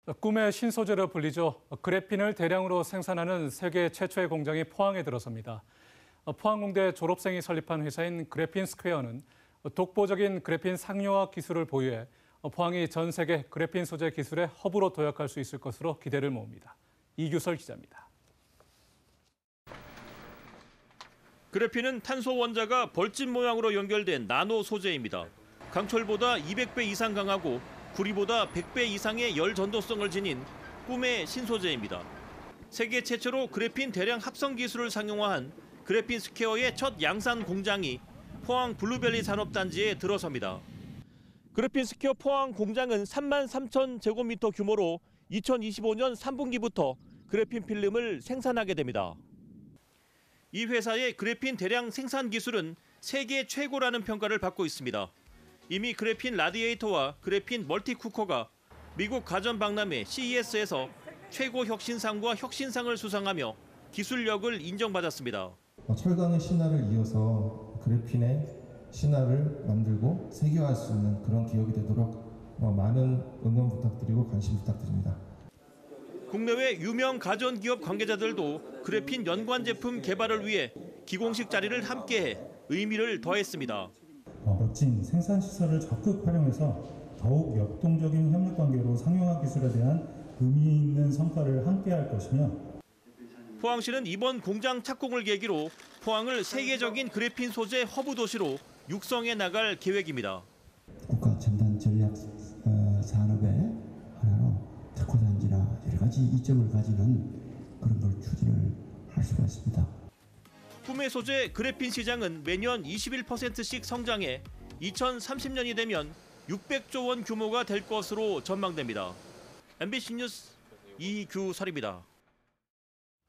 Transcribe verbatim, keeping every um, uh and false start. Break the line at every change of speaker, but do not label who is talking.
꿈의 신소재로 불리죠. 그래핀을 대량으로 생산하는 세계 최초의 공장이 포항에 들어섭니다. 포항공대 졸업생이 설립한 회사인 그래핀 스퀘어는 독보적인 그래핀 상용화 기술을 보유해 포항이 전 세계 그래핀 소재 기술의 허브로 도약할 수 있을 것으로 기대를 모읍니다. 이규설 기자입니다.
그래핀은 탄소 원자가 벌집 모양으로 연결된 나노 소재입니다. 강철보다 이백 배 이상 강하고 구리보다 백 배 이상의 열 전도성을 지닌 꿈의 신소재입니다. 세계 최초로 그래핀 대량 합성 기술을 상용화한 그래핀 스퀘어의 첫 양산 공장이 포항 블루밸리 산업단지에 들어섭니다. 그래핀 스퀘어 포항 공장은 삼만 삼천 제곱미터 규모로 이천이십오 년 삼 분기부터 그래핀 필름을 생산하게 됩니다. 이 회사의 그래핀 대량 생산 기술은 세계 최고라는 평가를 받고 있습니다. 이미 그래핀 라디에이터와 그래핀 멀티쿠커가 미국 가전 박람회 씨이에스에서 최고 혁신상과 혁신상을 수상하며 기술력을 인정받았습니다.
철강의 신화를 이어서 그래핀의 신화를 만들고 세계화할 수 있는 그런 기업이 되도록 많은 응원 부탁드리고 관심 부탁드립니다.
국내외 유명 가전기업 관계자들도 그래핀 연관 제품 개발을 위해 기공식 자리를 함께해 의미를 더했습니다.
멋진 생산시설을 적극 활용해서 더욱 역동적인 협력관계로 상용화 기술에 대한 의미 있는 성과를 함께할 것이며
포항시는 이번 공장 착공을 계기로 포항을 세계적인 그래핀 소재 허브 도시로 육성해 나갈 계획입니다.
국가 첨단 전략 산업의 하나로 특화단지나 여러 가지 이점을 가지는 그런 걸 추진을 할 수가 있습니다.
꿈의 소재 그래핀 시장은 매년 이십일 퍼센트씩 성장해 이천삼십 년이 되면 육백조 원 규모가 될 것으로 전망됩니다. 엠비씨 뉴스 이규설입니다.